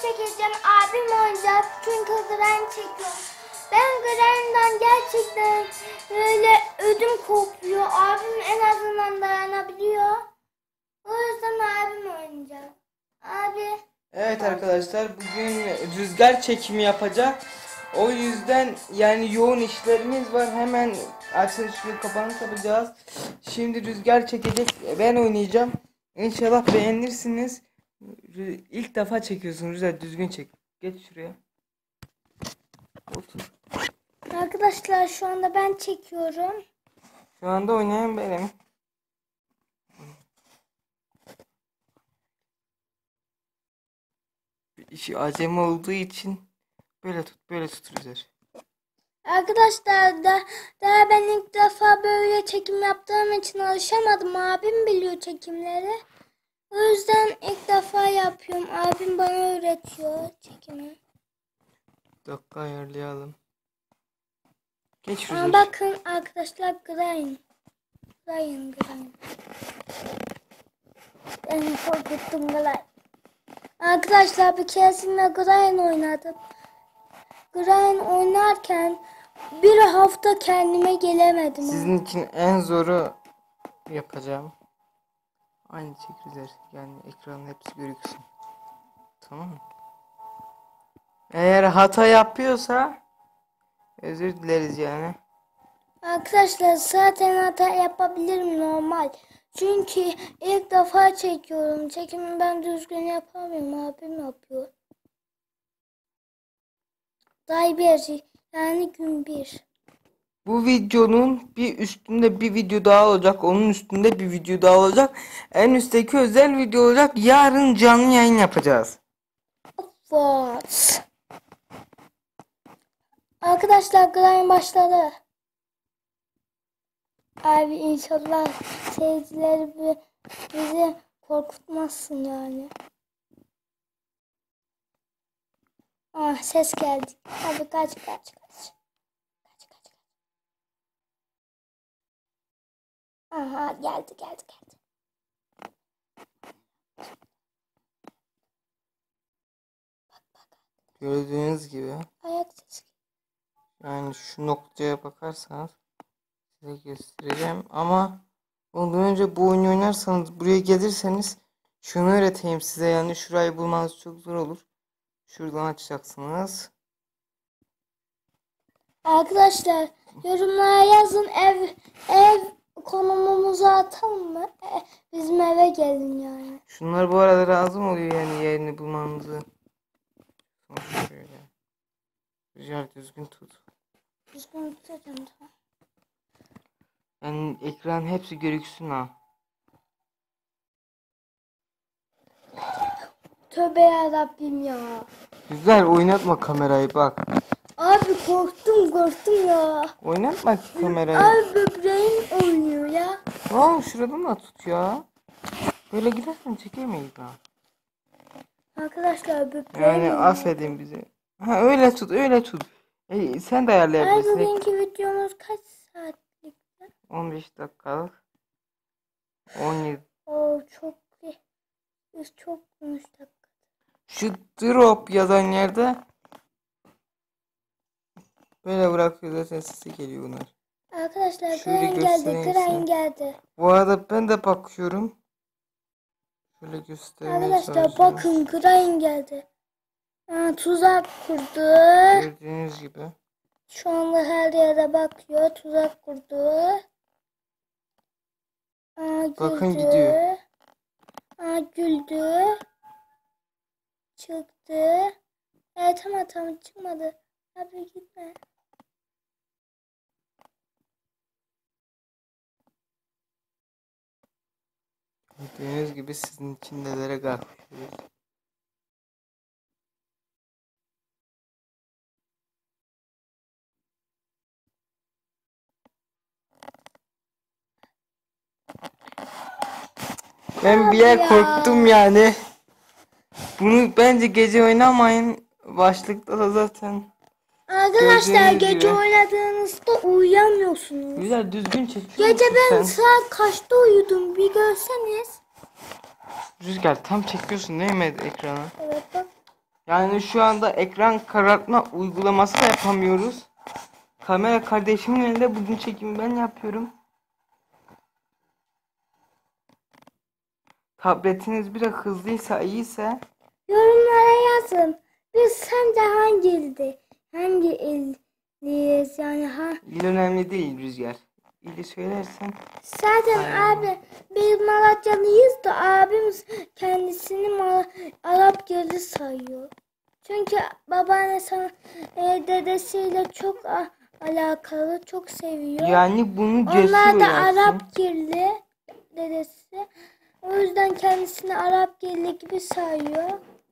çekeceğim. Abim oynayacak çünkü Gren çekiyor. Ben Gren'den gerçekten böyle ödüm kopuyor. Abim en azından dayanabiliyor. O yüzden abim oynayacak. Abi. Evet arkadaşlar, bugün rüzgar çekimi yapacak. O yüzden yani yoğun işlerimiz var. Hemen açılışını kapanış yapacağız. Şimdi rüzgar çekecek. Ben oynayacağım. İnşallah beğenirsiniz. İlk defa çekiyorsun Rüzgar, düzgün çek. Geç şuraya. Otur. Arkadaşlar şu anda ben çekiyorum. Şu anda oynayan benim. İşi acemi olduğu için böyle tut Rüzgar. Arkadaşlar daha ben ilk defa böyle çekim yaptığım için alışamadım. Abim biliyor çekimleri. O yüzden ilk defa yapıyorum. Abim bana öğretiyor çekimi. Bir dakika ayarlayalım. Geç Rüzgar. Ama bakın arkadaşlar Gren. Ben korkuttum Gren. Arkadaşlar bir keresinde Gren oynadım. Gren oynarken bir hafta kendime gelemedim. Sizin için en zoru yapacağım. Aynı şekilde yani ekranın hepsi görüksün. Tamam mı? Eğer hata yapıyorsa özür dileriz yani. Arkadaşlar zaten hata yapabilirim normal. Çünkü ilk defa çekiyorum. Çekimi ben düzgün yapamıyorum. Abim yapıyor. Day bir yani gün bir. Bu videonun bir üstünde bir video daha olacak. Onun üstünde bir video daha olacak. En üstteki özel video olacak. Yarın canlı yayın yapacağız. What? Arkadaşlar Gren başladı. Abi inşallah seyircileri bizi korkutmazsın yani. Ah ses geldi. Abi kaç. Aha geldi. Gördüğünüz gibi. Ayak sesi. Yani şu noktaya bakarsanız size göstereceğim. Ama ondan önce bu oyunu oynarsanız, buraya gelirseniz şunu öğreteyim size. Yani şurayı bulmanız çok zor olur. Şuradan açacaksınız. Arkadaşlar yorumlara yazın ev konumumuzu atalım mı? Bizim eve gelin yani. Şunlar bu arada lazım oluyor yani yerini bulmanızı. Şöyle. Rüzgar düzgün tut. Düzgün tutacağım tamam. Yani ekran hepsi görüksün ha. Tövbe yarabbim ya. Güzel, oynatma kamerayı bak. Abi korktum ya. Oynatma kamerayı. Abi böbreğim oynuyor ya. Tamam, şuradan da tut ya. Böyle gidersen çekemeyiz ha. Arkadaşlar böbreğim Yani oynuyor. affedin bizi. Ha, öyle tut. Sen de ayarlayabilirsin. Bugünkü videomuz kaç saatlik? 15 dakikalık. 17. Oo çok dakika. Şu drop yazan yerde böyle bırakıyor, zaten sesi geliyor bunlar. Arkadaşlar Şöyle Gren geldi. göstereyim Gren size. geldi. Bu arada ben de bakıyorum. Şöyle göstermeye Arkadaşlar çalışıyorum. bakın Gren geldi. Tuzak kurdu. Gördüğünüz gibi. Şu anda her yere bakıyor. Tuzak kurdu. Bakın Güldü. gidiyor. Güldü. Çıktı. Evet tamam çıkmadı. Abi gitme. Gördüğünüz gibi sizin için nelere kalkıyoruz. Ben bir yer korktum yani. Bunu bence gece oynamayın. Başlıkta da zaten. Arkadaşlar Gördüğünüz gece gibi. oynadığınızda uyuyamıyorsunuz. Güzel, düzgün çek. Gece ben saat kaçta uyudum bir görseniz. Rüzgar tam çekiyorsun değil mi ekranı? Evet bak. Yani şu anda ekran karartma uygulaması da yapamıyoruz. Kamera kardeşimin elinde, bugün çekimi ben yapıyorum. Tabletiniz biraz hızlıysa, iyiyse Yorumlara yazın. Biz sence hangi ildeyiz yani il önemli değil Rüzgar. İli söylersen zaten aynen. abi biz Malatyalıyız da abimiz kendisini Arap gölü sayıyor. Çünkü babaannesi dedesiyle çok alakalı, çok seviyor. Yani bunu cesur Onlar da öğrensin. Arap girli dedesi. O yüzden kendisini Arap girli gibi sayıyor.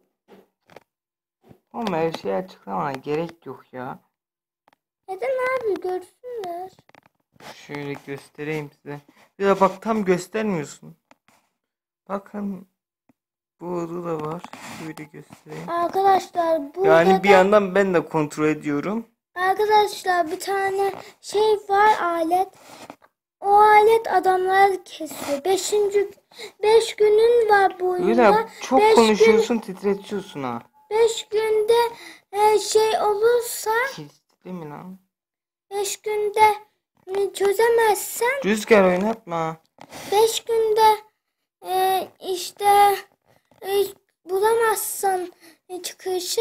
Ama her şeyi açıklamana gerek yok ya. Neden abi, görsünler. Şöyle göstereyim size. Ya bak, tam göstermiyorsun. Bakın burada da var. Şöyle göstereyim. Arkadaşlar burada Yani bir da yandan ben de kontrol ediyorum. arkadaşlar bir tane şey var, alet. O alet adamlar kesiyor. 5 günün var bu oyunda. Öyle çok konuşuyorsun, titretiyorsun ha. 5 günde şey olursa, Değil mi lan? 5 günde çözemezsen, Rüzgar oynatma. 5 günde işte bulamazsan çıkışı,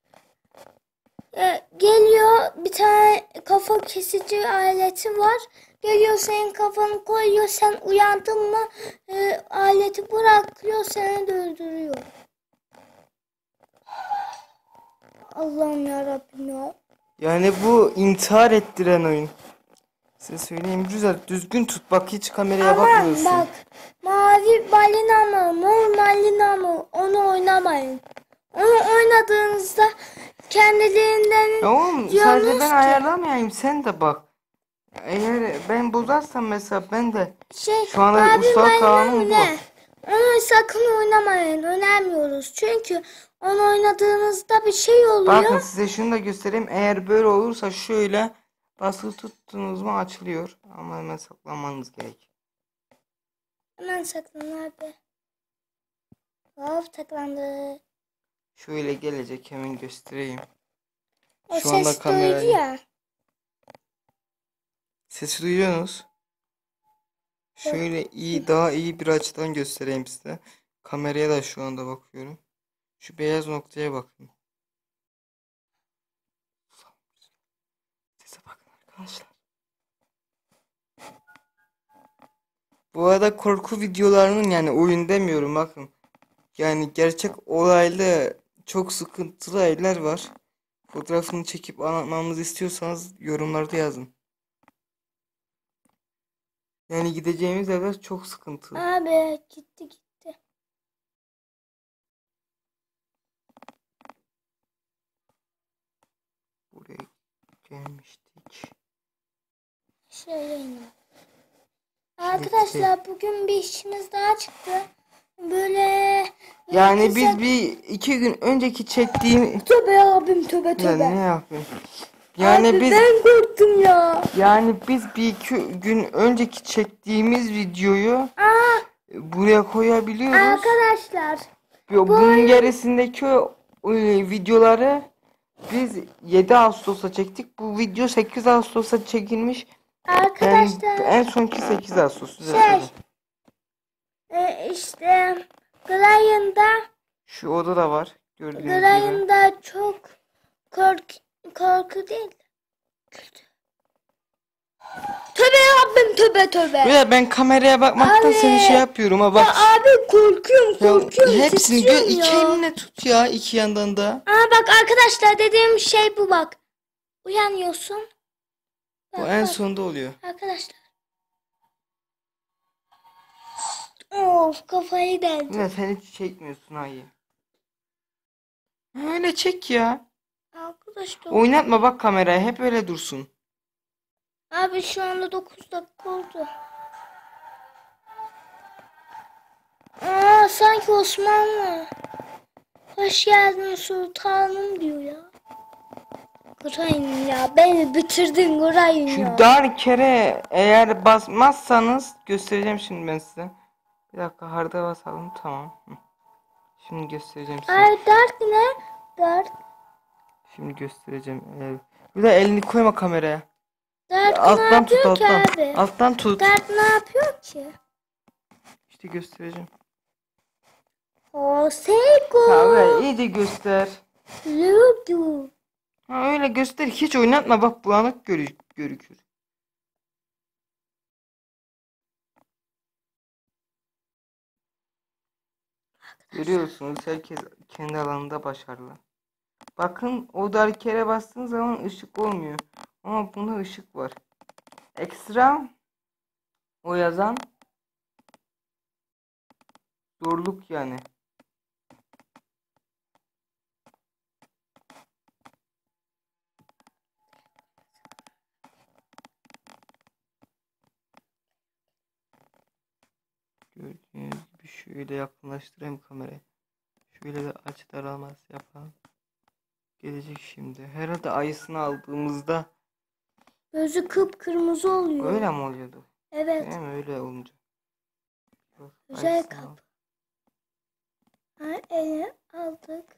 geliyor bir tane kafa kesici aleti var. Geliyor senin kafanı koyuyor, sen uyandın mı aleti bırakıyor, seni de öldürüyor. Allah'ım yarabbim ya. Yani bu intihar ettiren oyun. Size söyleyeyim Rüzgar, düzgün tut bak, hiç kameraya Aman bakmıyorsun. bak, mavi balina mı mor balina mı, onu oynamayın. Onu oynadığınızda kendiliğinden Ya oğlum, diyorsunuz sadece ben ki, ayarlamayayım, sen de bak. Eğer ben bozarsam mesela, ben de şu anda mavi ustalık balina kanunum mı bu. ne? Onu sakın oynamayın. Önermiyoruz. Çünkü onu oynadığınızda bir şey oluyor. Bakın size şunu da göstereyim. Eğer böyle olursa şöyle basılı tuttunuz mu açılıyor. Ama hemen saklanmanız gerek. Hemen saklan abi. Of, saklandı. Şöyle gelecek, hemen göstereyim. O Şu anda ses kamerayı. duydu ya. Sesi duyuyorsunuz. Şöyle daha iyi bir açıdan göstereyim size. Kameraya da şu anda bakıyorum. Şu beyaz noktaya bakın. Sese bakın arkadaşlar. Bu arada korku videolarının, yani oyun demiyorum bakın. Yani gerçek olaylı çok sıkıntılı evler var. Fotoğrafını çekip anlatmamızı istiyorsanız yorumlarda yazın. Yani gideceğimiz evler çok sıkıntılı. Abi gitti. Buraya gelmiştik. Şöyle inin. Arkadaşlar bugün bir işimiz daha çıktı. Böyle Yani biz iki gün önceki çektiğim... Tövbe abim, tövbe Ya tövbe. ne yapayım? Yani abi biz ben korktum ya. yani biz bir iki gün önceki çektiğimiz videoyu buraya koyabiliyoruz. Arkadaşlar Bunun gerisindeki videoları biz 7 Ağustos'ta çektik. Bu video 8 Ağustos'ta çekilmiş. arkadaşlar Yani en sonki 8 Ağustos. işte Grayon'da Şu oda da var. Gördüğünüz gibi. Grayon'da çok korku değil. Tövbe abim, tövbe tövbe. Böyle ben kameraya bakmaktan Abi. seni şey yapıyorum ha bak. Ya abi korkuyorum. Hepsini titriyorum iki ya. elinle tut ya, iki yandan da. Bak arkadaşlar, dediğim şey bu bak. Uyanıyorsun. Bu Bak, en bak. sonda oluyor. Arkadaşlar. Of, kafayı deldi. Ya sen hiç çekmiyorsun hayır. Öyle çek ya. Arkadaşlar. Oynatma bak kameraya, hep öyle dursun. Abi şu anda 9 dakika oldu. Sanki Osmanlı. Hoş geldin sultanım diyor ya. Kurayın ya, beni bitirdin kurayın Şu ya. dar kere eğer basmazsanız göstereceğim şimdi ben size. Bir dakika, harda basalım, tamam. Şimdi göstereceğim size. Ay, Dark ne? Dört. Şimdi göstereceğim. Bir de elini koyma kameraya. Dört ne Alttan tut, yapıyor ki alttan. abi? Alttan tut. Dört ne yapıyor ki? İşte göstereceğim. O Seiko. Abi iyice göster. Ludo. Ha, öyle göster. Hiç oynatma, bak bulanık görükür. Görüyorsunuz, herkes kendi alanında başarılı. Bakın, o dar kere bastığın zaman ışık olmuyor. Ama bunda ışık var. Ekstra o yazan zorluk yani. Gördüğünüz gibi şöyle yakınlaştırayım kamerayı. Şöyle de açı daralması yapalım. Gelecek şimdi. Herhalde ayısını aldığımızda Gözü kıpkırmızı oluyor. öyle mi oluyordu? Evet. Değil mi? Öyle olunca. Yok, Güzel ayısını al. kapı. Ha, eli aldık.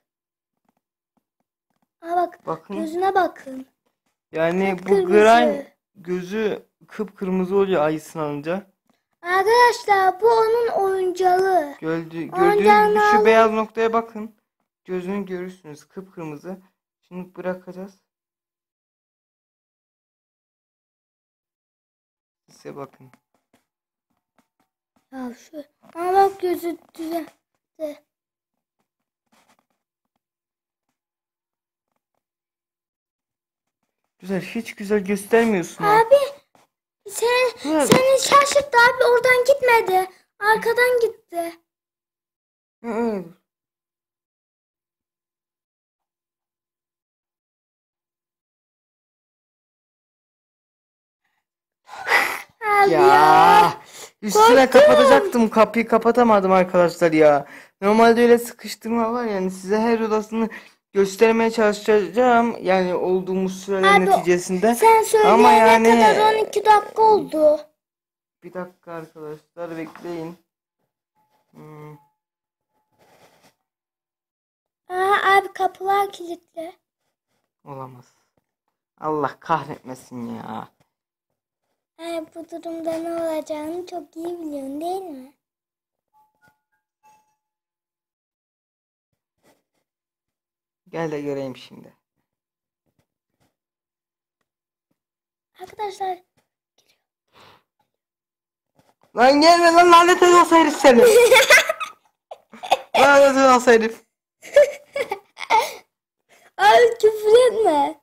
Ha bak, Bakın. gözüne bakın. Yani bu Kıpkırmızı. Granny gözü kıpkırmızı oluyor ayısını alınca. Arkadaşlar bu onun oyuncağı. Gördüğünüz gibi Oyuncağını şu alın. beyaz noktaya bakın. Gözünü görürsünüz, kıpkırmızı. Şimdi bırakacağız. Size bakın. Ya şu. Ha bak gözü düzeldi. Güzel, hiç güzel göstermiyorsun ha. Abi seni şaşırttı abi, oradan gitmedi. Arkadan gitti. Evet. Abi ya. Ya. Üstüne Korktum. kapatacaktım. Kapıyı kapatamadım arkadaşlar ya. Normalde öyle sıkıştırma var, yani size her odasını göstermeye çalışacağım. Yani olduğumuz süreler Abi, neticesinde. Sen Ama söyleyene yani kadar 12 dakika oldu. bir dakika arkadaşlar, bekleyin. Aa, abi kapılar kilitli. Olamaz. Allah kahretmesin ya. Ay, bu durumda ne olacağını çok iyi biliyorsun değil mi? Gel de göreyim şimdi. Arkadaşlar Lan gelme lan, lanet olası herif seni. Lanet olası herif. abi küfür etme.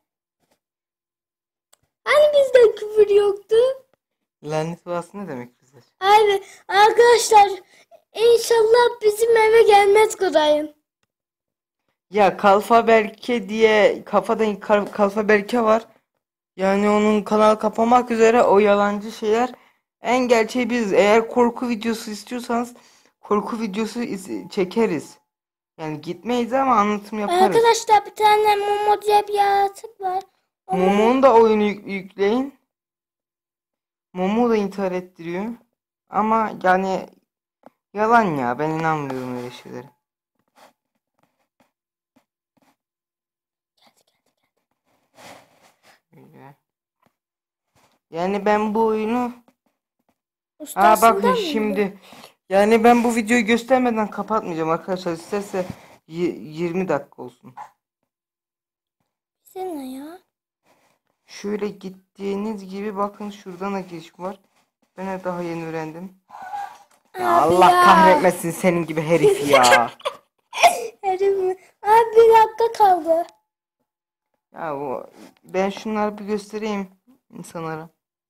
Hani bizde küfür yoktu? Lanet olası ne demek bize? Abi arkadaşlar inşallah bizim eve gelmez Koray'ın. Ya Kalfa Berke diye kafadan Kalfa Berke var. Yani onun kanal kapamak üzere, o yalancı şeyler. En gerçeği biz. Eğer korku videosu istiyorsanız korku videosu çekeriz. Yani gitmeyiz ama anlatım yaparız. Arkadaşlar bir tane Momo diye bir yaratık var. O Momo'nun da oyunu yükleyin. Momo da intihar ettiriyor. Ama yani yalan ya, ben inanmıyorum öyle şeylere. Öyle. Yani ben bu oyunu bakın ustasından mı? şimdi, yani ben bu videoyu göstermeden kapatmayacağım arkadaşlar, isterse 20 dakika olsun. Sen ne ya? Şöyle gittiğiniz gibi bakın, şuradan da giriş var. Ben de daha yeni öğrendim. Ya Abi Allah ya. kahretmesin senin gibi herif ya. Herif mi? Abi bir dakika kaldı. Ya ben şunları bir göstereyim insanlara.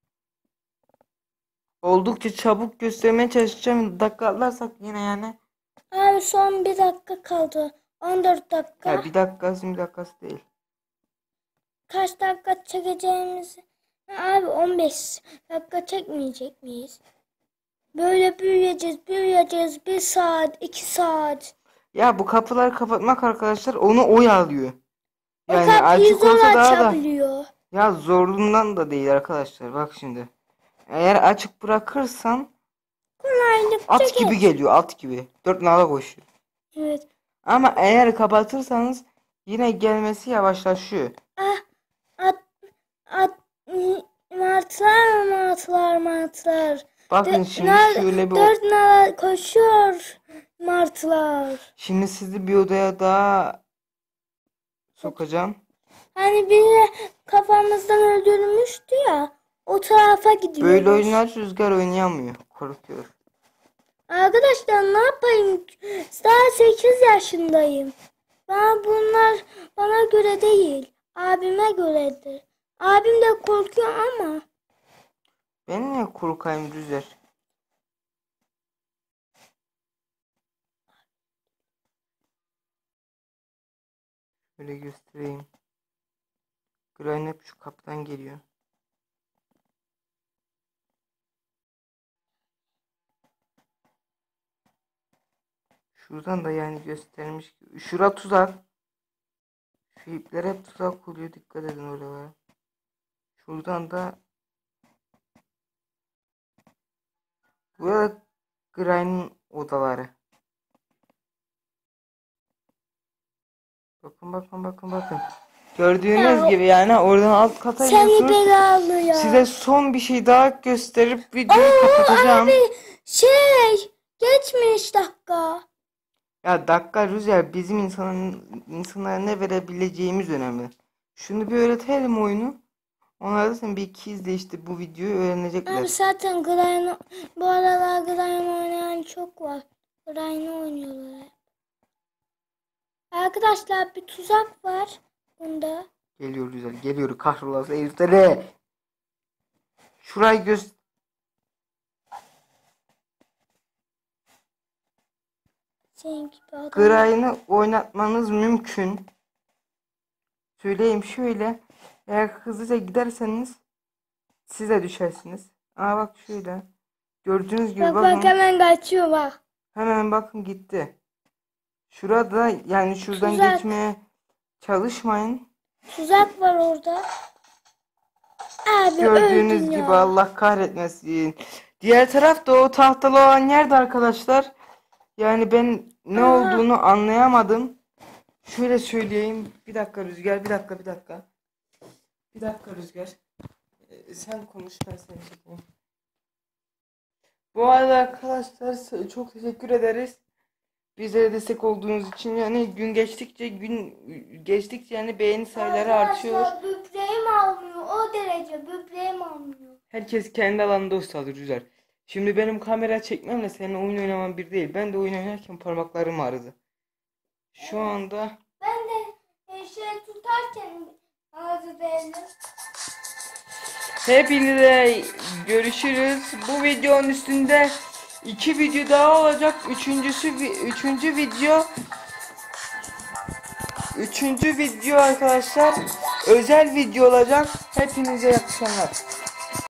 Oldukça çabuk göstermeye çalışacağım. Dakika atlarsak yine yani. Abi son bir dakika kaldı. 14 dakika. Ya bir dakikası 20 dakikası değil. Kaç dakika çekeceğimizi. Abi 15 dakika çekmeyecek miyiz? Böyle büyüyeceğiz. 1 saat, 2 saat. Ya bu kapıları kapatmak arkadaşlar onu oyalıyor. O Yani kapıyı açık zor olsa daha da. açabiliyor. Ya zorluğundan da değil arkadaşlar, bak şimdi. Eğer açık bırakırsan Kolaylıkça at gibi geç. geliyor, at gibi. 4 nala koşuyor. Evet. Ama eğer kapatırsanız Yine gelmesi yavaşlaşıyor. Ah, at, at, martılar. Bakın şimdi şöyle bir Dört nala koşuyor martılar. şimdi sizi bir odaya daha sokacağım. Hani biri kafamızdan öldürmüştü ya. O tarafa gidiyoruz. Böyle oyunlar Rüzgar oynayamıyor. Korkuyor. Arkadaşlar ne yapayım? Daha 8 yaşındayım. Bunlar bana göre değil. Abime göredir. Abim de korkuyor ama. Ben niye korkayım Rüzgar? Şöyle göstereyim. Granny hep şu kapıdan geliyor. Şuradan da yani göstermiş. Şura tuzak. Şu ipler hep tuzak oluyor. Dikkat edin oralara. Şuradan da burada Granny'nin odaları. Bakın. Gördüğünüz gibi yani oradan alt kata Seni iniyorsunuz. belalı ya. Size son bir şey daha gösterip videoyu kapatacağım. Abi geçmiş dakika. Ya dakika Rüzgar bizim insanlara ne verebileceğimiz önemli. Şunu bir öğretelim oyunu. Onlar da sen bir iki izle işte bu videoyu öğrenecekler. Abi zaten bu aralar Grind oynayan çok var. Grind oynuyorlar hep. Arkadaşlar bir tuzak var bunda. Geliyor Rüzgar geliyor kahrolası herifleri. Şurayı Senin gibi adam. Gray'ını oynatmanız mümkün. Söyleyeyim şöyle. Eğer hızlıca giderseniz siz de düşersiniz. Aa bak şöyle. Gördüğünüz gibi bakın. Bak hemen kaçıyor bak. Hemen bakın gitti. Şurada yani şuradan Tuzak. geçmeye çalışmayın. Tuzak var orada. Abi Gördüğünüz öldün gibi ya. Allah kahretmesin. Diğer taraf da o tahtalı olan yerde arkadaşlar. Yani ben ne olduğunu anlayamadım. Şöyle söyleyeyim. Bir dakika Rüzgar. Bir dakika. Bir dakika Rüzgar. Sen konuş ben seni çekeyim. Bu arada arkadaşlar çok teşekkür ederiz. Bizlere destek olduğunuz için yani gün geçtikçe yani beğeni sayıları artıyor. Arkadaşlar böbreğim almıyor. O derece böbreğim almıyor. Herkes kendi alanında ustadır Rüzgar. Şimdi benim kamera çekmemle senin oyun oynaman bir değil. Ben de oyun oynarken parmaklarım ağrıdı. Şu anda Ben de tutarken ağzı belli. hepinize görüşürüz. Bu videonun üstünde 2 video daha olacak. Üçüncü video arkadaşlar özel video olacak. Hepinize iyi akşamlar.